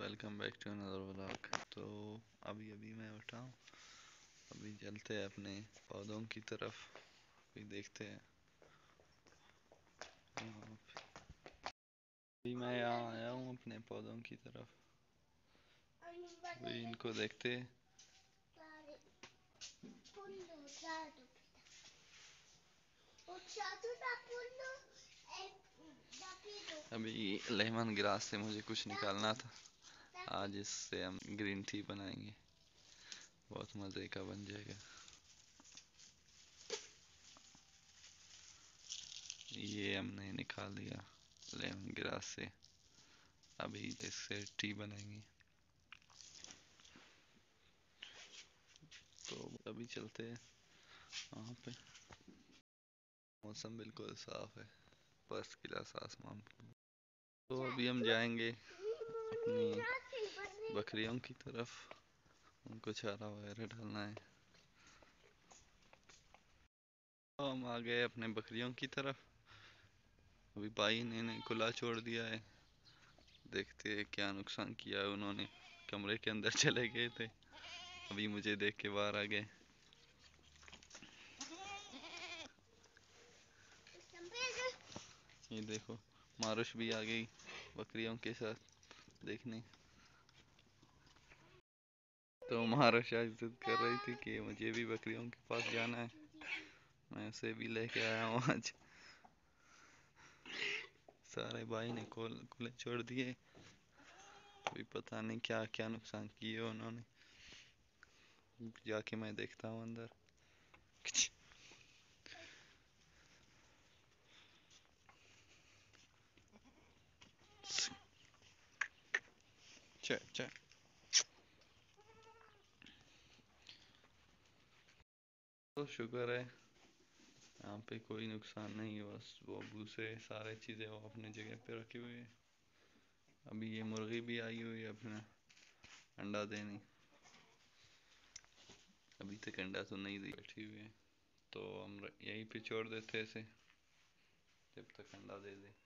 Welcome back to another vlog. तो अभी अभी मैं उठा हूँ। अभी चलते हैं अपने पौधों की तरफ, अभी देखते हैं। अभी मैं यहाँ आया हूँ अपने पौधों की तरफ, अभी इनको देखते हैं। अभी लेमन ग्रास से मुझे कुछ निकालना था, आज इससे हम ग्रीन टी बनाएंगे, बहुत मज़े का बन जाएगा। ये हमने निकाल लिया लेमन ग्रास से, अभी इससे टी बनाएंगे। तो अभी चलते हैं वहाँ पे। मौसम बिल्कुल साफ है, फर्स्ट क्लास आसमान। तो अभी हम जाएंगे अपनी बकरियों की तरफ, उनको चारा वगैरह डालना है। तो हम आ गए अपने बकरियों की तरफ। अभी भाई ने खुला छोड़ दिया है, देखते हैं क्या नुकसान किया है उन्होंने। कमरे के अंदर चले गए थे, अभी मुझे देख के बाहर आ गए। ये देखो, मारुश भी आ गई बकरियों के साथ देखने। तो मारुश आज जिद कर रही थी कि मुझे भी बकरियों के पास जाना है, मैं उसे भी लेके आया हूँ आज। सारे भाई ने खुले छोड़ दिए, अभी पता नहीं क्या क्या नुकसान किए उन्होंने, जाके मैं देखता हूँ अंदर। चे चे तो शुक्र है यहाँ पे कोई नुकसान नहीं, बस वो भूसे सारे चीज़ें वो अपनी जगह पे रखी हुई है। अभी ये मुर्गी भी आई हुई है अपना अंडा देने, अभी तक अंडा तो नहीं दी, बैठी हुई है। तो हम यहीं पे छोड़ देते इसे जब तक अंडा दे दे।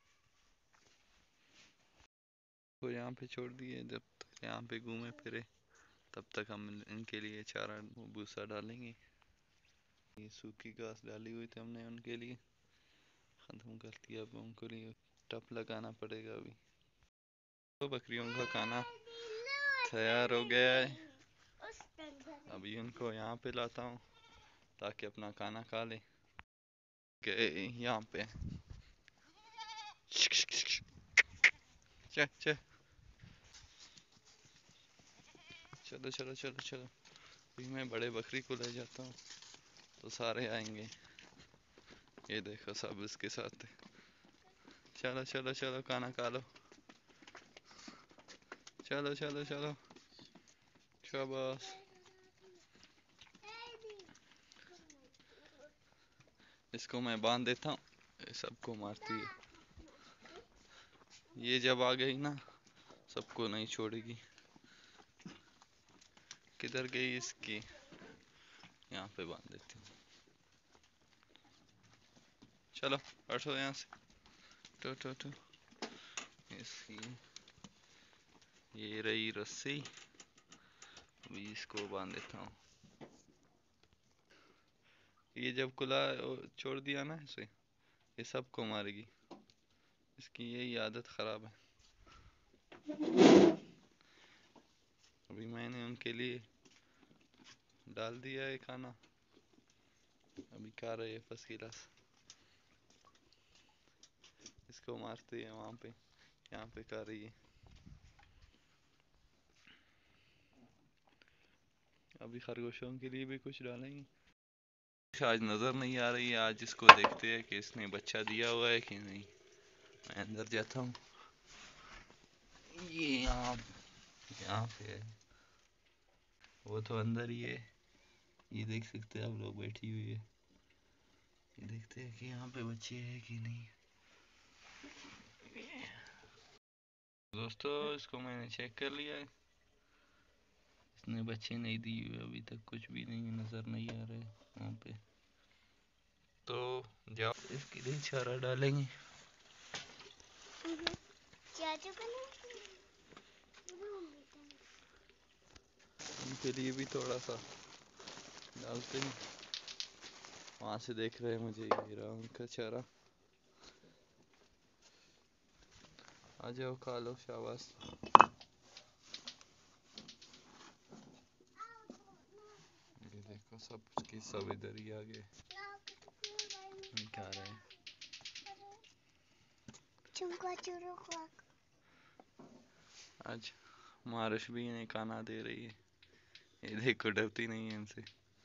तो यहाँ पे छोड़ दिए, जब तक यहाँ पे घूमे फिरे तब तक हम इनके लिए चारा भूसा डालेंगे। ये सूखी घास डाली हुई थी हमने उनके लिए, ख़त्म कर दिया, अब उनको लिए टप लगाना पड़ेगा अभी। तो बकरियों का खाना तैयार हो गया है, अभी उनको यहाँ पे लाता हूँ ताकि अपना खाना खा ले। यहाँ पे चे चे चलो चलो चलो चलो, अभी मैं बड़े बकरी को ले जाता हूँ तो सारे आएंगे। ये देखो सब इसके साथ, चलो चलो चलो खाना खा लो, चलो चलो चलो, शाबाश। इसको मैं बांध देता हूँ, ये सबको मारती है, ये जब आ गई ना सबको नहीं छोड़ेगी। किधर गई इसकी, यहाँ पे बांध देती हूँ। चलो हटो यहाँ से, टो टो टो। इसकी ये रही रस्सी, अभी इसको बांध देता हूँ। ये जब खुला छोड़ दिया ना इसे, ये सबको मारेगी, इसकी यही आदत खराब है। अभी मैंने उनके लिए डाल दिया है खाना, अभी खा रहे हैं फर्स्ट क्लास। इसको मारते हैं वहाँ पे, यहाँ पे खा रही है। अभी खरगोशों के लिए भी कुछ डालेंगे। आज नज़र नहीं आ रही है, आज इसको देखते हैं कि इसने बच्चा दिया हुआ है कि नहीं। मैं अंदर जाता हूँ, ये यहाँ पे है, वो तो अंदर ही है, ये देख सकते हैं आप लोग, बैठी हुई है। ये देखते हैं कि यहाँ पे बच्चे हैं कि नहीं। दोस्तों इसको मैंने चेक कर लिया है, इसने बच्चे नहीं दिए हुए अभी तक, कुछ भी नहीं नज़र नहीं आ रहा है वहाँ पे। तो जाओ इसके लिए चारा डालेंगे। उनके लिए भी थोड़ा सा डालते हैं। वहां से देख रहे हैं मुझे, ये रहा उनका चारा। आ जाओ खा लो, शाबाश। ये देखो सब की सब इधर ही आ गए, खा रहे हैं। आज मारिश भी इन्हें खाना दे रही है, ये देखो डरती नहीं है इनसे।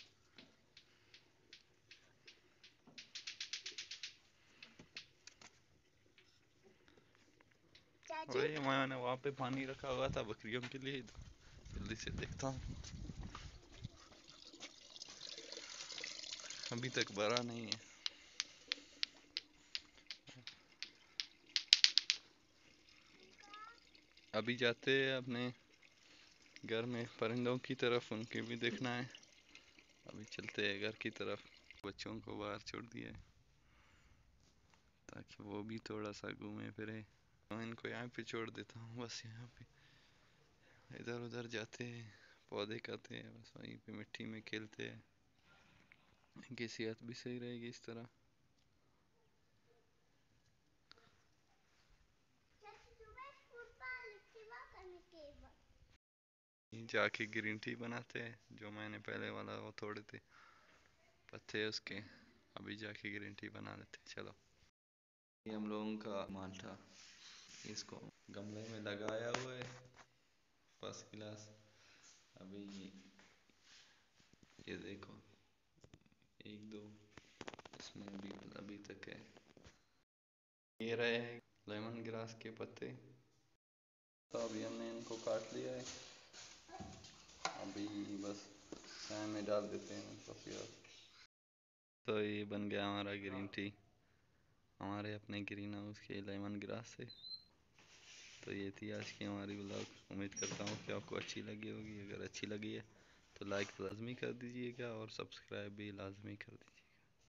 और ये मैंने वहाँ पे पानी रखा हुआ था बकरियों के लिए, जल्दी से देखता हूँ, अभी तक भरा नहीं है। अभी जाते हैं अपने घर में परिंदों की तरफ, उनके भी देखना है। अभी चलते हैं घर की तरफ। बच्चों को बाहर छोड़ दिया है ताकि वो भी थोड़ा सा घूमे फिरे। तो इनको यहाँ पे छोड़ देता हूँ, बस यहाँ पे इधर उधर जाते हैं, पौधे खाते हैं, बस वहीं पे मिट्टी में खेलते हैं। इनकी सेहत भी सही रहेगी इस तरह। जाके ग्रीन टी बनाते हैं, जो मैंने पहले वाला वो थोड़े थे पत्ते उसके, अभी जाके ग्रीन टी बना लेते हैं। चलो, ये हम लोगों का माल्टा, इसको गमले में लगाया हुआ है फर्स्ट क्लास। अभी ये देखो, एक दो इसमें अभी तक है। ये रहे हैं लेमन ग्रास के पत्ते, तो अभी हमने इनको काट लिया है। अभी बस चाय में डाल देते हैं इनको फिर। तो ये बन गया हमारा ग्रीन टी, हमारे अपने ग्रीन हाउस के लेमन ग्रास से। तो ये थी आज की हमारी व्लॉग। उम्मीद करता हूँ कि आपको अच्छी लगी होगी। अगर अच्छी लगी है तो लाइक लाजमी कर दीजिएगा और सब्सक्राइब भी लाजमी कर दीजिए।